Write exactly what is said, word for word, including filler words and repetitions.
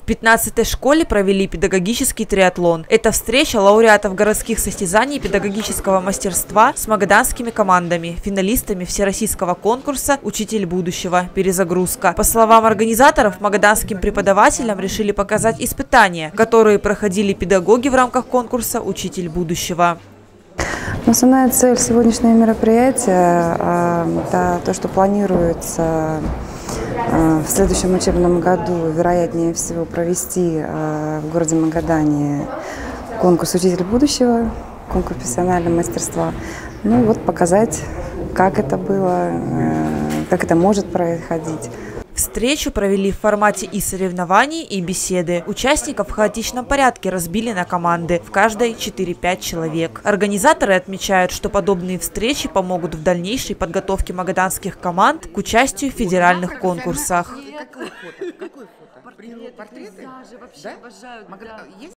пятнадцатой школе провели педагогический триатлон. Это встреча лауреатов городских состязаний педагогического мастерства с магаданскими командами, финалистами всероссийского конкурса «Учитель будущего. Перезагрузка». По словам организаторов, магаданским преподавателям решили показать испытания, которые проходили педагоги в рамках конкурса «Учитель будущего». Основная цель сегодняшнего мероприятия – это то, что планируется в следующем учебном году, вероятнее всего, провести в городе Магадане конкурс «Учитель будущего», конкурс профессионального мастерства. Ну вот показать, как это было, как это может происходить. Встречу провели в формате и соревнований, и беседы. Участников в хаотичном порядке разбили на команды, в каждой четыре-пять человек. Организаторы отмечают, что подобные встречи помогут в дальнейшей подготовке магаданских команд к участию в федеральных конкурсах. Какое фото? Какое фото? Портреты? Портреты? Да?